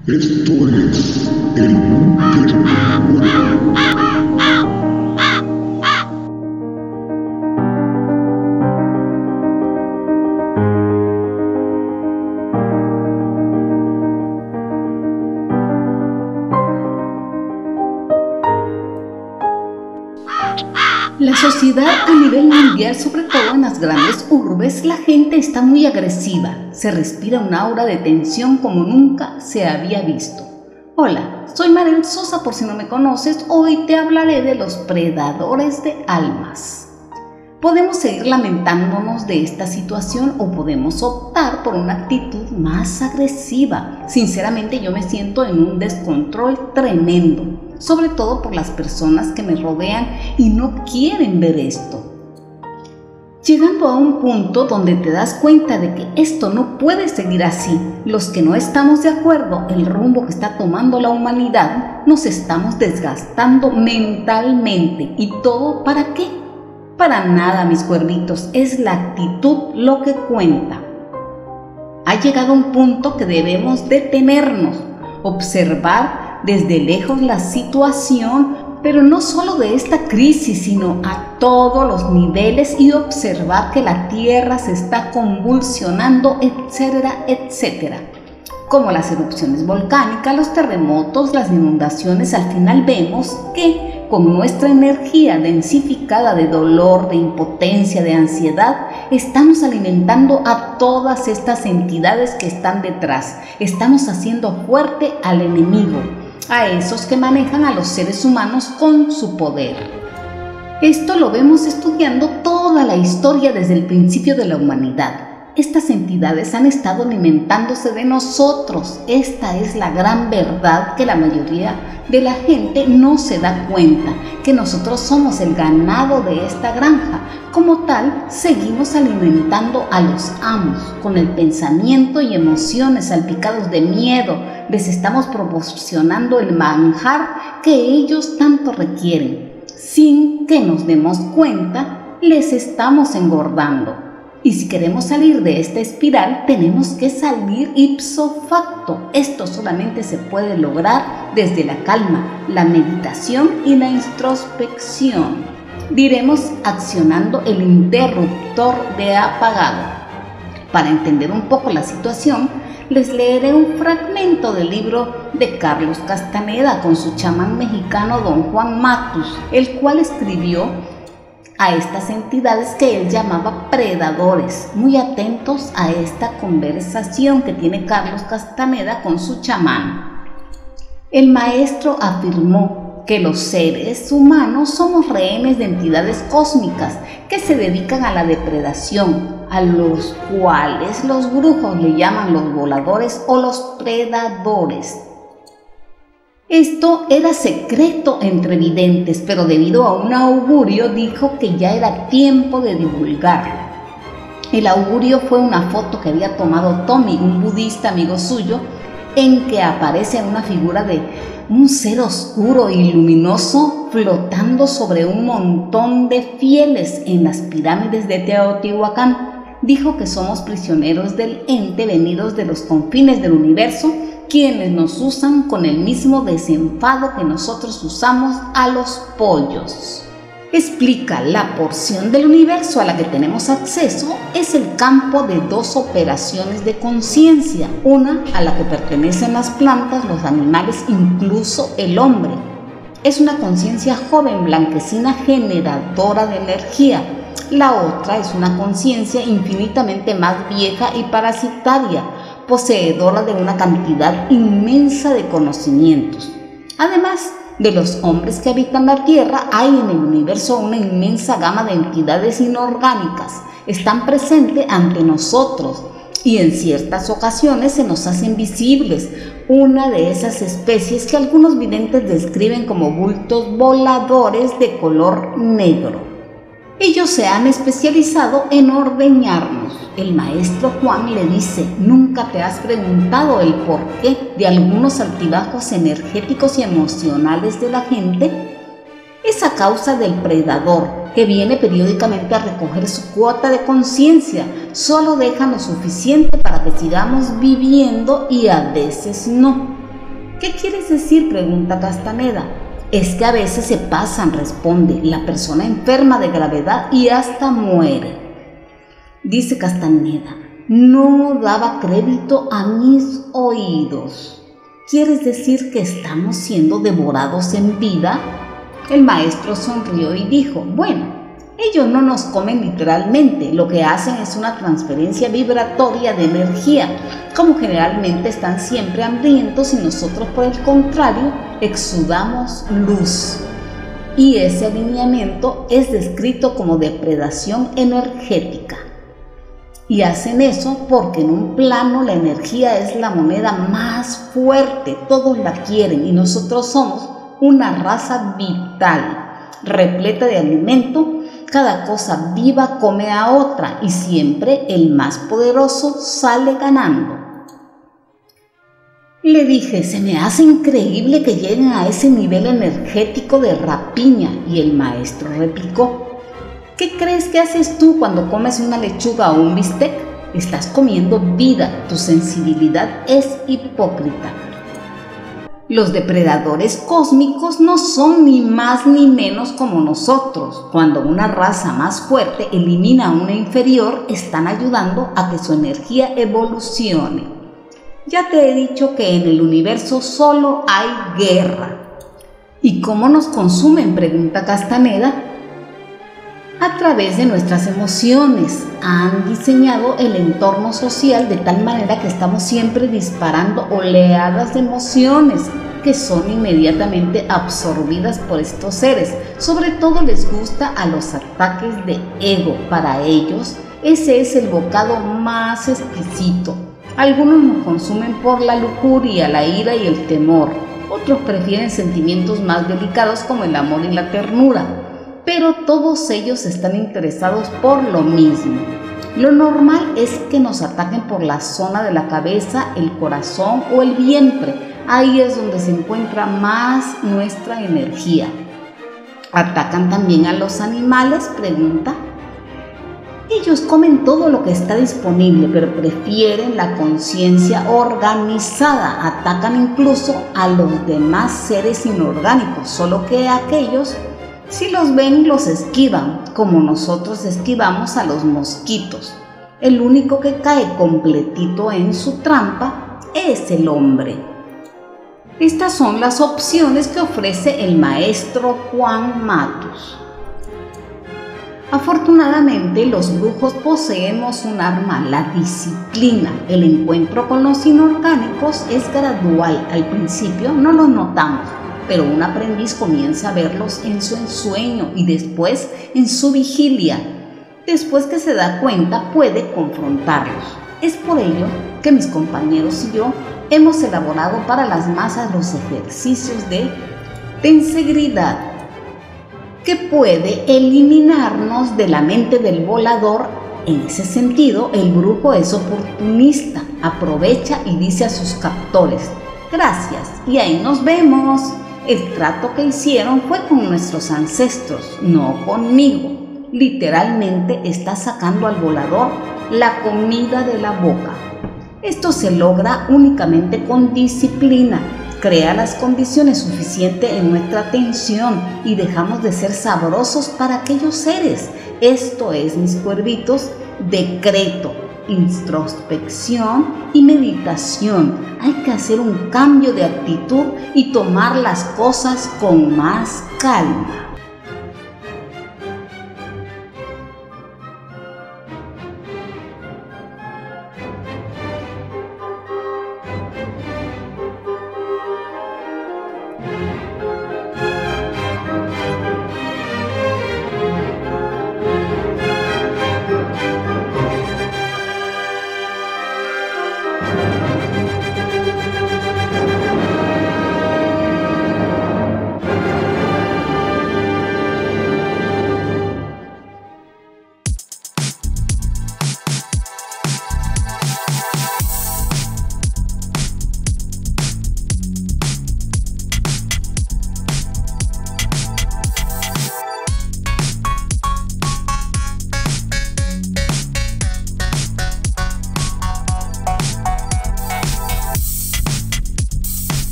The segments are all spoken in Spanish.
Esto es el búnker del La sociedad a nivel mundial, sobre todo en las grandes urbes, la gente está muy agresiva. Se respira un aura de tensión como nunca se había visto. Hola, soy Marel Sosa, por si no me conoces. Hoy te hablaré de los predadores de almas. Podemos seguir lamentándonos de esta situación o podemos optar por una actitud más agresiva. Sinceramente, yo me siento en un descontrol tremendo, sobre todo por las personas que me rodean y no quieren ver esto. Llegando a un punto donde te das cuenta de que esto no puede seguir así, los que no estamos de acuerdo el rumbo que está tomando la humanidad, nos estamos desgastando mentalmente. ¿Y todo para qué? Para nada, mis cuervitos, es la actitud lo que cuenta. Ha llegado un punto que debemos detenernos, observar desde lejos la situación, pero no solo de esta crisis, sino a todos los niveles, y observar que la tierra se está convulsionando, etcétera, etcétera. Como las erupciones volcánicas, los terremotos, las inundaciones, al final vemos que con nuestra energía densificada de dolor, de impotencia, de ansiedad, estamos alimentando a todas estas entidades que están detrás. Estamos haciendo fuerte al enemigo, a esos que manejan a los seres humanos con su poder. Esto lo vemos estudiando toda la historia desde el principio de la humanidad. Estas entidades han estado alimentándose de nosotros. Esta es la gran verdad que la mayoría de la gente no se da cuenta, que nosotros somos el ganado de esta granja. Como tal, seguimos alimentando a los amos con el pensamiento y emociones salpicados de miedo. Les estamos proporcionando el manjar que ellos tanto requieren. Sin que nos demos cuenta, les estamos engordando. Y si queremos salir de esta espiral, tenemos que salir ipso facto. Esto solamente se puede lograr desde la calma, la meditación y la introspección. Diremos accionando el interruptor de apagado. Para entender un poco la situación, les leeré un fragmento del libro de Carlos Castaneda con su chamán mexicano don Juan Matus, el cual escribió a estas entidades que él llamaba predadores. Muy atentos a esta conversación que tiene Carlos Castaneda con su chamán. El maestro afirmó que los seres humanos somos rehenes de entidades cósmicas que se dedican a la depredación, a los cuales los brujos le llaman los voladores o los predadores. Esto era secreto entre videntes, pero debido a un augurio dijo que ya era tiempo de divulgarlo. El augurio fue una foto que había tomado Tommy, un budista amigo suyo, en que aparece una figura de un ser oscuro y luminoso flotando sobre un montón de fieles en las pirámides de Teotihuacán. Dijo que somos prisioneros del ente venidos de los confines del universo, quienes nos usan con el mismo desenfado que nosotros usamos a los pollos. Explica, la porción del universo a la que tenemos acceso es el campo de dos operaciones de conciencia, una a la que pertenecen las plantas, los animales, incluso el hombre. Es una conciencia joven, blanquecina, generadora de energía. La otra es una conciencia infinitamente más vieja y parasitaria, poseedora de una cantidad inmensa de conocimientos. Además de los hombres que habitan la Tierra, hay en el universo una inmensa gama de entidades inorgánicas. Están presentes ante nosotros y en ciertas ocasiones se nos hacen visibles. Una de esas especies que algunos videntes describen como bultos voladores de color negro. Ellos se han especializado en ordeñarnos. El maestro Juan le dice: ¿nunca te has preguntado el porqué de algunos altibajos energéticos y emocionales de la gente? Es a causa del predador, que viene periódicamente a recoger su cuota de conciencia. Solo deja lo suficiente para que sigamos viviendo y a veces no. ¿Qué quieres decir?, pregunta Castaneda. Es que a veces se pasan, responde. La persona enferma de gravedad y hasta muere. Dice Castaneda, no daba crédito a mis oídos. ¿Quieres decir que estamos siendo devorados en vida? El maestro sonrió y dijo, bueno, ellos no nos comen literalmente, lo que hacen es una transferencia vibratoria de energía. Como generalmente están siempre hambrientos y nosotros por el contrario exudamos luz. Y ese alineamiento es descrito como depredación energética. Y hacen eso porque en un plano la energía es la moneda más fuerte, todos la quieren y nosotros somos una raza vital, repleta de alimento. Cada cosa viva come a otra y siempre el más poderoso sale ganando. Le dije, se me hace increíble que lleguen a ese nivel energético de rapiña, y el maestro replicó, ¿qué crees que haces tú cuando comes una lechuga o un bistec? Estás comiendo vida, tu sensibilidad es hipócrita. Los depredadores cósmicos no son ni más ni menos como nosotros. Cuando una raza más fuerte elimina a una inferior, están ayudando a que su energía evolucione. Ya te he dicho que en el universo solo hay guerra. ¿Y cómo nos consumen?, pregunta Castaneda. A través de nuestras emociones. Han diseñado el entorno social de tal manera que estamos siempre disparando oleadas de emociones que son inmediatamente absorbidas por estos seres. Sobre todo les gusta a los ataques de ego. Para ellos, ese es el bocado más exquisito. Algunos nos consumen por la lujuria, la ira y el temor. Otros prefieren sentimientos más delicados como el amor y la ternura. Pero todos ellos están interesados por lo mismo. Lo normal es que nos ataquen por la zona de la cabeza, el corazón o el vientre. Ahí es donde se encuentra más nuestra energía. ¿Atacan también a los animales?, pregunta. Ellos comen todo lo que está disponible, pero prefieren la conciencia organizada. Atacan incluso a los demás seres inorgánicos, solo que aquellos, si los ven, los esquivan, como nosotros esquivamos a los mosquitos. El único que cae completito en su trampa es el hombre. Estas son las opciones que ofrece el maestro Juan Matus. Afortunadamente, los brujos poseemos un arma, la disciplina. El encuentro con los inorgánicos es gradual. Al principio no los notamos, pero un aprendiz comienza a verlos en su ensueño y después en su vigilia. Después que se da cuenta, puede confrontarlos. Es por ello que mis compañeros y yo hemos elaborado para las masas los ejercicios de tensegridad, que puede eliminarnos de la mente del volador. En ese sentido, el brujo es oportunista, aprovecha y dice a sus captores, gracias y ahí nos vemos. El trato que hicieron fue con nuestros ancestros, no conmigo. Literalmente está sacando al volador la comida de la boca. Esto se logra únicamente con disciplina. Crea las condiciones suficientes en nuestra atención y dejamos de ser sabrosos para aquellos seres. Esto es, mis cuervitos, decreto, introspección y meditación. Hay que hacer un cambio de actitud y tomar las cosas con más calma.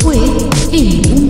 fue el mundo